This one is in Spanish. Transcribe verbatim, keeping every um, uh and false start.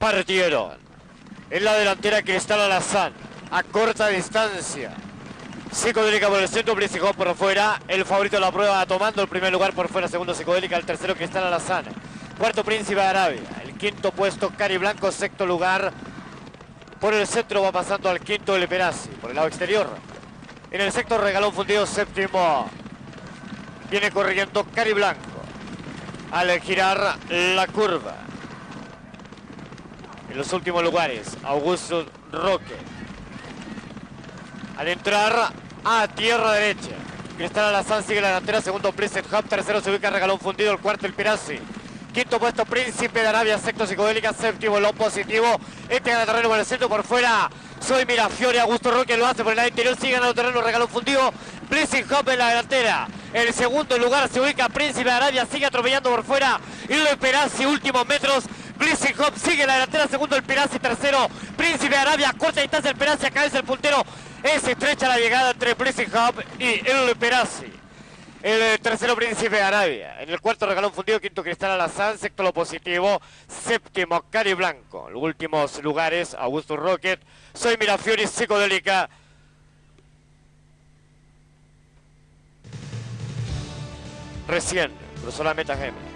partieron. En la delantera Cristal Alazán, a corta distancia. Psicodélica por el centro, Blissy Hop por fuera. El favorito de la prueba tomando el primer lugar por fuera. Segundo Psicodélica, el tercero Cristal Alazán. Cuarto Príncipe de Arabia. El quinto puesto Cari Blanco, sexto lugar. Por el centro va pasando al quinto el Perazzi. Por el lado exterior. En el sector Regalón Fundido, séptimo. Viene corriendo Cari Blanco. Al girar la curva. En los últimos lugares, Augusto Roque. Al entrar a tierra derecha, Cristal Alazán sigue la delantera, segundo Blessed Hub, tercero se ubica Regalón Fundido, el cuarto el Perazzi. Quinto puesto Príncipe de Arabia, sexto Psicodélica, séptimo lo positivo. Este gana terreno por el centro, por fuera. Soy Mirafiori, Augusto Roque lo hace por el lado interior, sigue ganando terreno, Regalón Fundido. Blessed Hub en la delantera. En el segundo lugar se ubica Príncipe de Arabia, sigue atropellando por fuera. Y el Perazzi, últimos metros. Blessed Hub sigue en la delantera, segundo el Perazzi, tercero Príncipe de Arabia, corta distancia el Perazzi, acá es el puntero. Es estrecha la llegada entre Blessed Hub y el Perazzi. El tercero Príncipe de Arabia. En el cuarto Regalón Fundido, quinto Cristal Alazán, sexto lo positivo, séptimo Cari Blanco. En los últimos lugares, Augusto Rocket, Soy Mirafiori, Psicodélica. Recién cruzó la meta Gem.